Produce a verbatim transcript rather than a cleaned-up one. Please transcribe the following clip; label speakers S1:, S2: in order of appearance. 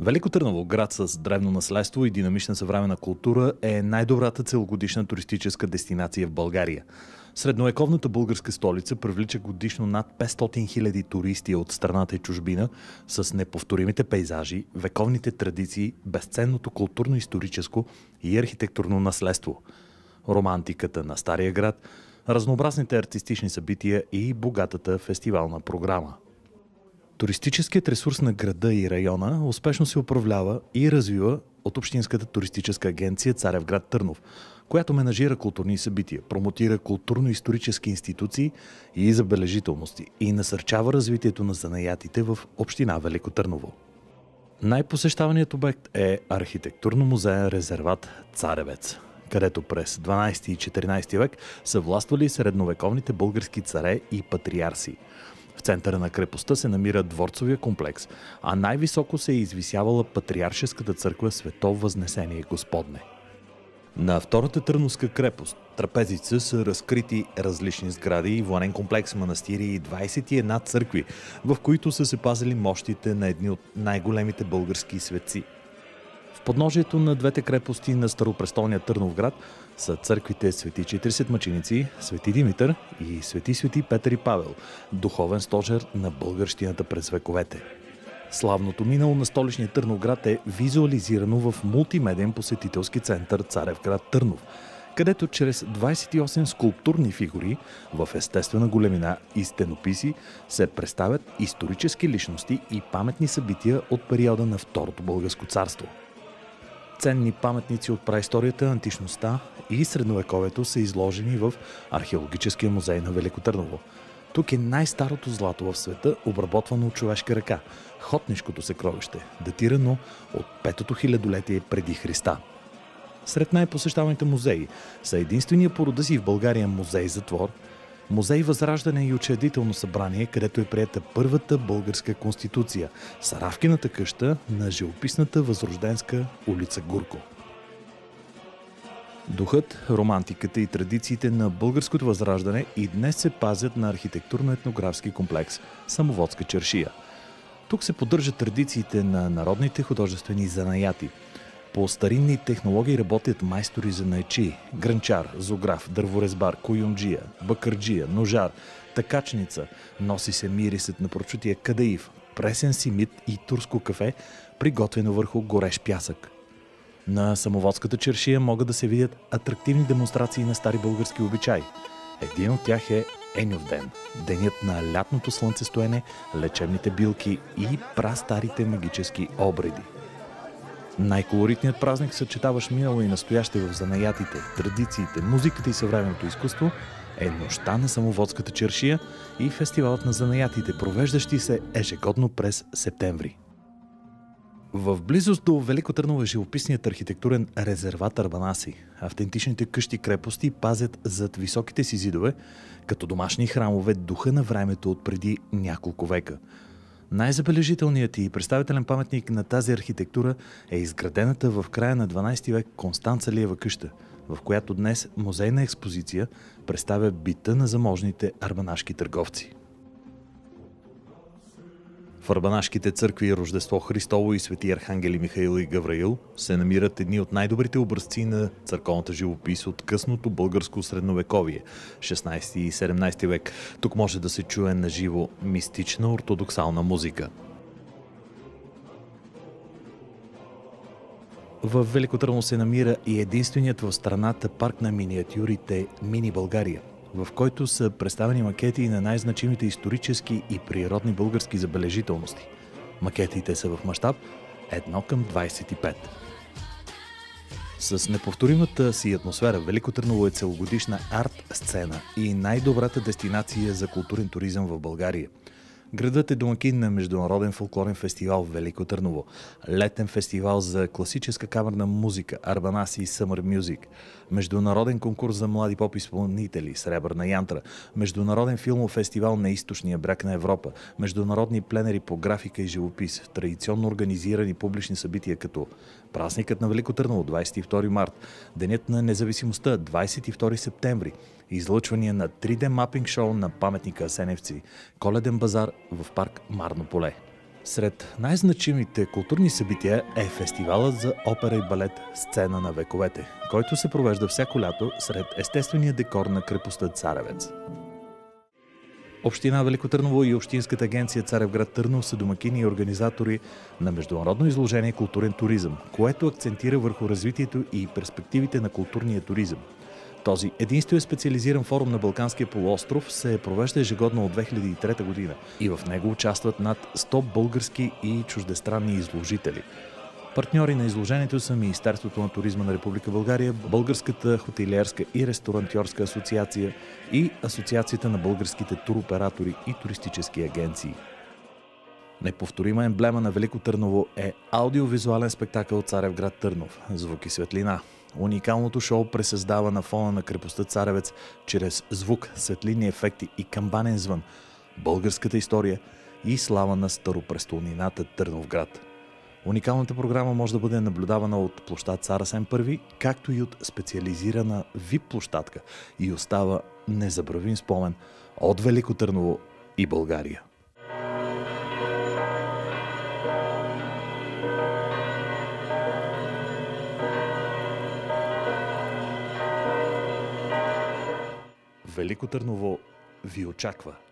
S1: Велико Търново, град с древно наследство и динамична съвременна култура, е най-добрата целогодишна туристическа дестинация в България. Средновековната българска столица привлича годишно над петстотин хиляди туристи от страната и чужбина с неповторимите пейзажи, вековните традиции, безценното културно-историческо и архитектурно наследство, романтиката на Стария град, разнообразните артистични събития и богатата фестивална програма. Туристическият ресурс на града и района успешно се управлява и развива от Общинската туристическа агенция Царевград Търнов, която менажира културни събития, промотира културно-исторически институции и забележителности и насърчава развитието на занаятите в община Велико Търново. Най-посещаваният обект е архитектурно-музеен резерват Царевец, където през дванадесети и четиринадесети век са властвали средновековните български царе и патриарси. В центъра на крепостта се намира дворцовия комплекс, а най-високо се е извисявала патриаршеската църква Свето Възнесение Господне. На втората Търновска крепост трапезица са разкрити различни сгради, военен комплекс, манастири и двадесет и една църкви, в които са се пазили мощите на едни от най-големите български светци. В подножието на двете крепости на старопрестолния Търновград са църквите Свети Четиридесет мъченици, Свети Димитър и Свети Свети Петър и Павел, духовен стожер на българщината през вековете. Славното минало на столичния Търновград е визуализирано в мултимедиен посетителски център Царевград Търнов, където чрез двадесет и осем скулптурни фигури в естествена големина и стенописи се представят исторически личности и паметни събития от периода на Второто българско царство. Ценни паметници от праисторията, античността и средновековието са изложени в Археологическия музей на Велико Търново. Тук е най-старото злато в света, обработвано от човешка ръка – Хотнишкото съкровище, датирано от петото хилядолетие преди Христа. Сред най-посещаваните музеи са единствения по рода си в България музей-затвор, музей Възраждане и учредително събрание, където е приета първата българска конституция, Саравкината къща на живописната възрожденска улица Гурко. Духът, романтиката и традициите на българското възраждане и днес се пазят на архитектурно-етнографски комплекс Самоводска чаршия. Тук се поддържат традициите на народните художествени занаяти. По старинни технологии работят майстори занаятчии, грънчар, зограф, дърворезбар, куюмджия, бакърджия, ножар, такачница, носи се мирисът на прочутия кадаив, пресен симит и турско кафе, приготвено върху горещ пясък. На Самоводската чаршия могат да се видят атрактивни демонстрации на стари български обичаи. Един от тях е Еньов ден, денят на лятното слънцестоене, лечебните билки и прастарите магически обреди. Най-колоритният празник, съчетаващ минало и настояще в занаятите, традициите, музиката и съвременното изкуство, е Нощта на Самоводската чаршия и фестивалът на занаятите, провеждащи се ежегодно през септември. В близост до Велико Търново е живописният архитектурен резерват Арбанаси. Автентичните къщи-крепости пазят зад високите си зидове, като домашни храмове, духа на времето от преди няколко века. Най-забележителният и представителен паметник на тази архитектура е изградената в края на дванадесети век Констанца-Лиева къща, в която днес музейна експозиция представя бита на заможните арбанашки търговци. В арбанашките църкви Рождество Христово и Свети Архангели Михаил и Гавраил се намират едни от най-добрите образци на църковната живопис от късното българско средновековие, шестнадесети и седемнадесети век. Тук може да се чуе наживо мистична ортодоксална музика. В Велико Търново се намира и единственият в страната парк на миниатюрите Мини България, в който са представени макети на най-значимите исторически и природни български забележителности. Макетите са в мащаб едно към двадесет и пет. С неповторимата си атмосфера Велико Търново е целогодишна арт-сцена и най-добрата дестинация за културен туризъм в България. Градът е домакин на Международен фолклорен фестивал в Велико Търново, летен фестивал за класическа камерна музика Арбанаси Summer Music, Международен конкурс за млади поп-изпълнители Сребърна янтра, Международен филмов фестивал на източния бряг на Европа, международни пленери по графика и живопис, традиционно организирани публични събития като Празникът на Велико Търново двадесет и втори март, Денят на независимостта двадесет и втори септември, излъчвания на три Д мапинг шоу на паметника Асеневци, Коледен базар в парк Марно поле. Сред най-значимите културни събития е фестивалът за опера и балет "Сцена на вековете", който се провежда всяко лято сред естествения декор на крепостта Царевец. Община Велико Търново и Общинската агенция Царевград Търново са домакини и организатори на международно изложение "Културен туризъм", което акцентира върху развитието и перспективите на културния туризъм. Този единствен специализиран форум на Балканския полуостров се провежда ежегодно от две хиляди и трета година и в него участват над сто български и чуждестранни изложители. Партньори на изложението са Министерството на туризма на Република България, Българската хотелиерска и ресторантьорска асоциация и Асоциацията на българските туроператори и туристически агенции. Неповторима емблема на Велико Търново е аудиовизуален спектакъл "Царевград Търнов. Звук и светлина". Уникалното шоу пресъздава на фона на крепостта Царевец чрез звук, светлинни ефекти и камбанен звън българската история и слава на старопрестолнината Търновград. Уникалната програма може да бъде наблюдавана от площад "Цар Асен Първи", както и от специализирана ви ай пи площадка, и остава незабравим спомен от Велико Търново и България. Велико Търново ви очаква!